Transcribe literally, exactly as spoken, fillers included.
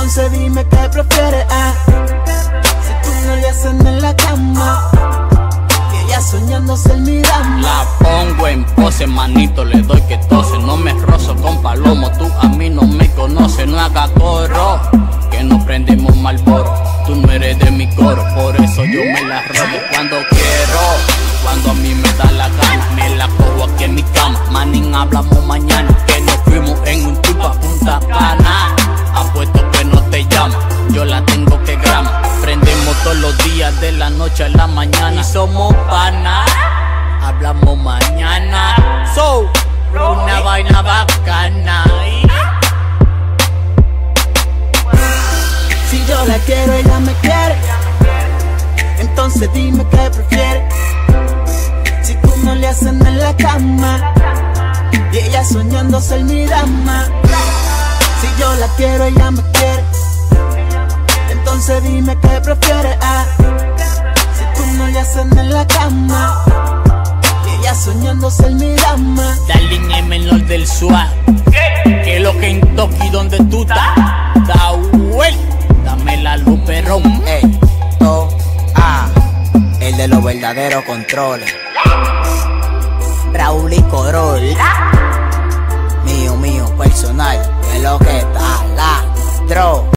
Entonces dime qué prefieres, ah. Si tú no le hacen en la cama y ella soñando ser mi dama. La pongo en pose, manito, le doy que tose. No me rozo con palomo, tú a mí no me conoces. No haga coro, que no prendemos Marlboro. Tú no eres de mi coro, por eso yo me la robo cuando quiero. Cuando a mí me da la gana, me la cojo aquí en mi cama. Manín, hablamos mañana, que nos fuimos en un tipo a Punta Cana. Apuesto que no te llama, yo la tengo que grama. Prendemos todos los días de la noche a la mañana. Y somos pana, hablamos mañana. So, una vaina bacana. Si yo la quiero, ella me quiere. Entonces dime qué prefieres. Si tú no le hacen en la cama y ella soñando ser mi dama. Si yo la quiero, ella me quiere. Entonces dime qué prefieres, ah. Si tú no le hacen en la cama y ella soñando ser mi dama. Darling es menor del swag, que es lo que en Toki donde tú estás. Da vuelta, dame la luz, perro. Ey, to, ah, el de los verdaderos controles. Raúl y Corol. Mío, mío, personal, es lo que está la dro.